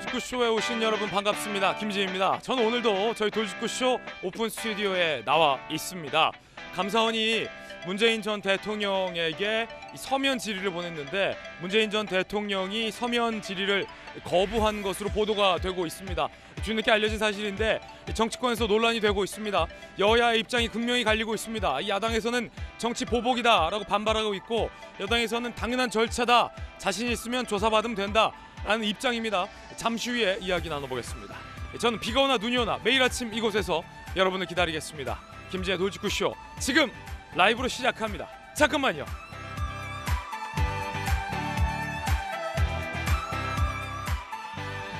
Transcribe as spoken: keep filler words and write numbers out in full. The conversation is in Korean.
돌직구쇼에 오신 여러분 반갑습니다. 김지혜입니다. 저는 오늘도 저희 돌직구쇼 오픈 스튜디오에 나와 있습니다. 감사원이 문재인 전 대통령에게 서면 질의를 보냈는데 문재인 전 대통령이 서면 질의를 거부한 것으로 보도가 되고 있습니다. 뒤늦게 알려진 사실인데 정치권에서 논란이 되고 있습니다. 여야의 입장이 극명히 갈리고 있습니다. 야당에서는 정치 보복이다라고 반발하고 있고 여당에서는 당연한 절차다, 자신 있으면 조사받으면 된다라는 입장입니다. 잠시 후에 이야기 나눠보겠습니다. 저는 비가 오나 눈이 오나 매일 아침 이곳에서 여러분을 기다리겠습니다. 김지혜 돌직구쇼 지금 라이브로 시작합니다. 잠깐만요.